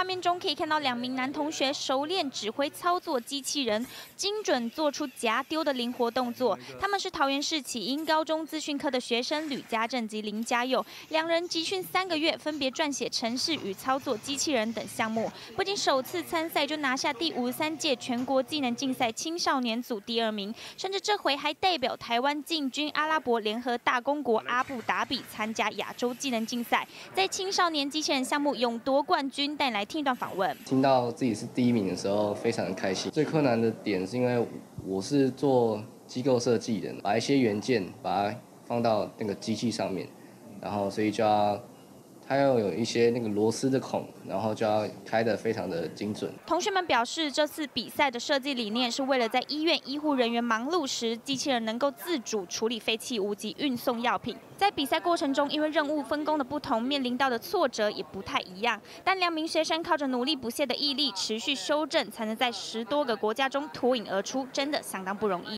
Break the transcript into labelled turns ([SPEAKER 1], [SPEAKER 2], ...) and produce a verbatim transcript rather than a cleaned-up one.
[SPEAKER 1] 画面中可以看到两名男同学熟练指挥操作机器人，精准做出夹丢的灵活动作。他们是桃园市启英高中资讯科的学生吕家正及林家佑，两人集训三个月，分别撰写程式与操作机器人等项目。不仅首次参赛就拿下第五十三届全国技能竞赛青少年组第二名，甚至这回还代表台湾进军阿拉伯联合大公国阿布达比参加亚洲技能竞赛，在青少年机器人项目勇夺冠军。带来听一段访问，
[SPEAKER 2] 听到自己是第一名的时候，非常的开心。最困难的点是因为我是做机构设计的，把一些元件把它放到那个机器上面，然后所以就要。它要有一些那个螺丝的孔，然后就要开得非常的精准。
[SPEAKER 1] 同学们表示，这次比赛的设计理念是为了在医院医护人员忙碌时，机器人能够自主处理废弃物及运送药品。在比赛过程中，因为任务分工的不同，面临到的挫折也不太一样。但两名学生靠着努力不懈的毅力，持续修正，才能在十多个国家中脱颖而出，真的相当不容易。